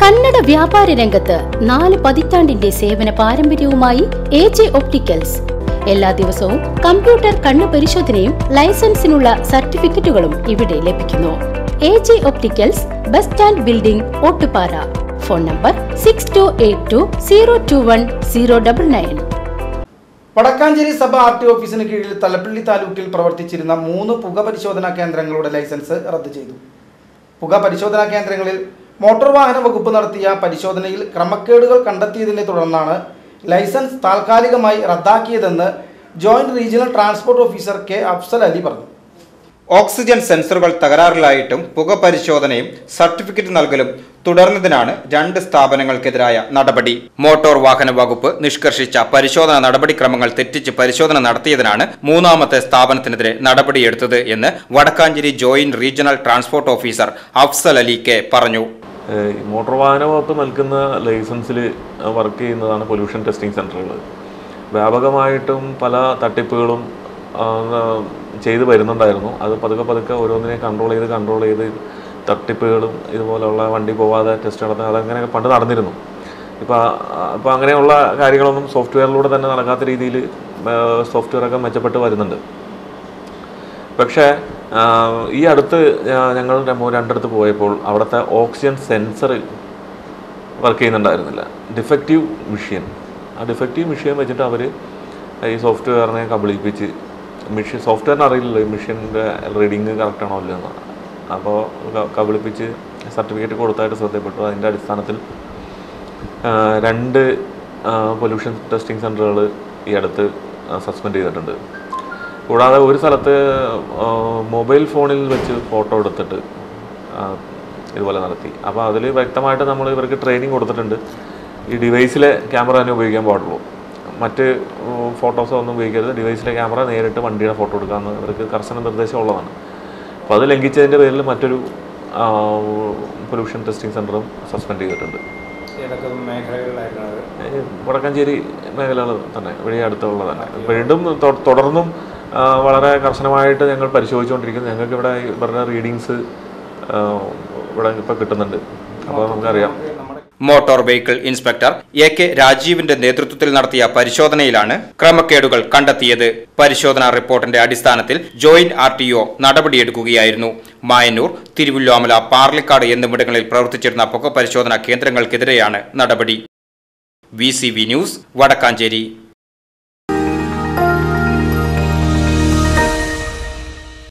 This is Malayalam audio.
കന്നഡ വ്യാപാര രംഗത്ത് 4 പതിറ്റാണ്ടിന്റെ സേവന പാരമ്പര്യവുമായി AJ ഒപ്റ്റിക്കൽസ്. എല്ലാ ദിവസവും കമ്പ്യൂട്ടർ കണ്ണു പരിശോധനയും ലൈസൻസിനുള്ള സർട്ടിഫിക്കറ്റുകളും ഇവിടെ ലഭിക്കുന്നു. AJ opticals, bus stand building, Ottupara. Phone number 6282021099. Vadakkanchery സഭ RT ഓഫീസിന് കീഴിൽ തലപ്പള്ളി താലൂക്കിൽ പ്രവർത്തിച്ചിരുന്ന 3 പുക പരിശോധനാ കേന്ദ്രങ്ങളുടെ ലൈസൻസ് റദ്ദ് ചെയ്തു. പുക പരിശോധനാ കേന്ദ്രങ്ങളിൽ മോട്ടോർ വാഹന വകുപ്പ് നടത്തിയ പരിശോധനയിൽ ക്രമക്കേടുകൾ കണ്ടെത്തിയതിനെ തുടർന്നാണ് ലൈസൻസ് താൽക്കാലികമായി റദ്ദാക്കിയതെന്ന് joint regional transport officer K. Afsal Ali പറഞ്ഞു. ഓക്സിജൻ സെൻസറുകൾ തകരാറിലായിട്ടും പുക പരിശോധനയും സർട്ടിഫിക്കറ്റ് നൽകലും തുടർന്നതിനാണ് 2 സ്ഥാപനങ്ങൾക്കെതിരായ നടപടി. മോട്ടോർ വാഹന വകുപ്പ് നിഷ്കർഷിച്ച പരിശോധനാ നടപടിക്രമങ്ങൾ തെറ്റിച്ച് പരിശോധന നടത്തിയതിനാണ് 3ാമത്തെ സ്ഥാപനത്തിനെതിരെ നടപടിയെടുത്തത് എന്ന് Vadakkanchery joint regional transport officer Afsal Ali K. പറഞ്ഞു. മോട്ടോർ വാഹന വകുപ്പ് നൽകുന്ന ലൈസൻസിൽ വർക്ക് ചെയ്യുന്നതാണ് പൊല്യൂഷൻ ടെസ്റ്റിംഗ് സെൻ്ററുകൾ. വ്യാപകമായിട്ടും പല തട്ടിപ്പുകളും ചെയ്തു വരുന്നുണ്ടായിരുന്നു. അത് പതുക്കെ ഓരോന്നിനെ കൺട്രോൾ ചെയ്ത് തട്ടിപ്പുകളും ഇതുപോലുള്ള വണ്ടി പോവാതെ ടെസ്റ്റ് നടത്തുക അതങ്ങനെ പണ്ട് നടന്നിരുന്നു. ഇപ്പോൾ അങ്ങനെയുള്ള കാര്യങ്ങളൊന്നും സോഫ്റ്റ്വെയറിലൂടെ തന്നെ നടക്കാത്ത രീതിയിൽ സോഫ്റ്റ്വെയറൊക്കെ മെച്ചപ്പെട്ട് വരുന്നുണ്ട്. പക്ഷേ ഈ അടുത്ത് ഞങ്ങൾ 2 പോയപ്പോൾ അവിടുത്തെ ഓക്സിജൻ സെൻസർ വർക്ക് ചെയ്യുന്നുണ്ടായിരുന്നില്ല. ഡിഫക്റ്റീവ് മെഷീൻ വെച്ചിട്ട് അവർ ഈ സോഫ്റ്റ്വെയറിനെ കബളിപ്പിച്ച് സോഫ്റ്റ്വെയറിന് അറിയില്ലല്ലോ ഈ മെഷീൻ്റെ റീഡിങ് കറക്റ്റാണോ ഇല്ലെന്ന്. അപ്പോൾ കബളിപ്പിച്ച് സർട്ടിഫിക്കറ്റ് കൊടുത്തായിട്ട് ശ്രദ്ധപ്പെട്ടു. അതിൻ്റെ അടിസ്ഥാനത്തിൽ 2 പൊല്യൂഷൻ ടെസ്റ്റിംഗ് സെൻ്ററുകൾ ഈ അടുത്ത് സസ്പെൻഡ് ചെയ്തിട്ടുണ്ട്. കൂടാതെ ഒരു സ്ഥലത്ത് മൊബൈൽ ഫോണിൽ വെച്ച് ഫോട്ടോ എടുത്തിട്ട് ഇതുപോലെ നടത്തി. അപ്പോൾ അതിൽ വ്യക്തമായിട്ട് നമ്മൾ ഇവർക്ക് ട്രെയിനിങ് കൊടുത്തിട്ടുണ്ട്. ഈ ഡിവൈസിലെ ക്യാമറ തന്നെ ഉപയോഗിക്കാൻ പാടുള്ളൂ, മറ്റ് ഫോട്ടോസോ ഒന്നും ഉപയോഗിക്കരുത്. ഡിവൈസിലെ ക്യാമറ നേരിട്ട് വണ്ടിയുടെ ഫോട്ടോ എടുക്കാമെന്ന് ഇവർക്ക് കർശന നിർദ്ദേശം ഉള്ളതാണ്. അപ്പോൾ അത് ലംഘിച്ചതിൻ്റെ പേരിൽ മറ്റൊരു പൊല്യൂഷൻ ടെസ്റ്റിംഗ് സെൻ്ററും സസ്പെൻഡ് ചെയ്തിട്ടുണ്ട്. വടക്കാഞ്ചേരി മേഖലകൾ തന്നെ വഴി അടുത്തുള്ളതാണ്. വീണ്ടും തുടർന്നും വളരെ കർശനമായിട്ട് ഞങ്ങൾ പരിശോധിച്ചുകൊണ്ടിരിക്കുന്നു. ഞങ്ങൾക്ക് ഇവിടെ ഇവരുടെ റീഡിങ്സ് ഇവിടെ ഇപ്പോൾ കിട്ടുന്നുണ്ട്. അപ്പോൾ നമുക്കറിയാം. മോട്ടോർ വെഹിക്കിൾ ഇൻസ്പെക്ടർ AK രാജീവിന്റെ നേതൃത്വത്തിൽ നടത്തിയ പരിശോധനയിലാണ് ക്രമക്കേടുകൾ കണ്ടെത്തിയത്. പരിശോധനാ റിപ്പോർട്ടിന്റെ അടിസ്ഥാനത്തിൽ ജോയിന്റ് RTO നടപടിയെടുക്കുകയായിരുന്നു. മായന്നൂർ, തിരുവല്ലോമല, പാർലിക്കാട് എന്നിവിടങ്ങളിൽ പ്രവർത്തിച്ചിരുന്ന പുക പരിശോധനാ കേന്ദ്രങ്ങൾക്കെതിരെയാണ് നടപടി. VCV news, Vadakkanchery.